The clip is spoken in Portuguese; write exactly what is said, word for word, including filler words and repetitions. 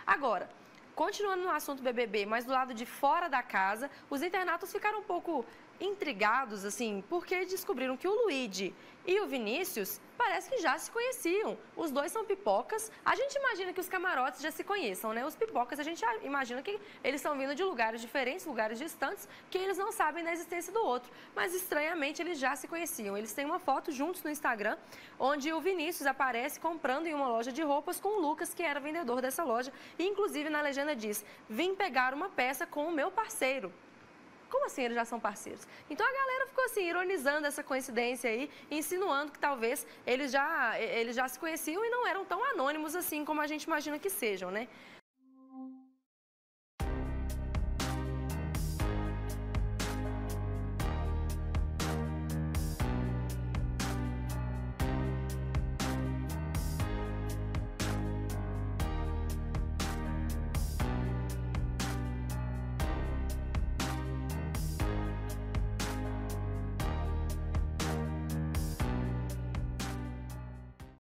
Agora, continuando no assunto B B B, mas do lado de fora da casa, os internautas ficaram um pouco intrigados, assim, porque descobriram que o Luigi e o Vinícius parece que já se conheciam. Os dois são pipocas. A gente imagina que os camarotes já se conheçam, né? Os pipocas, a gente imagina que eles estão vindo de lugares diferentes, lugares distantes, que eles não sabem da existência do outro. Mas, estranhamente, eles já se conheciam. Eles têm uma foto juntos no Instagram, onde o Vinícius aparece comprando em uma loja de roupas com o Lucas, que era vendedor dessa loja. E, inclusive, na legenda diz: vim pegar uma peça com o meu parceiro. Como assim eles já são parceiros? Então a galera ficou assim, ironizando essa coincidência aí, insinuando que talvez eles já, eles já se conheciam e não eram tão anônimos assim como a gente imagina que sejam, né?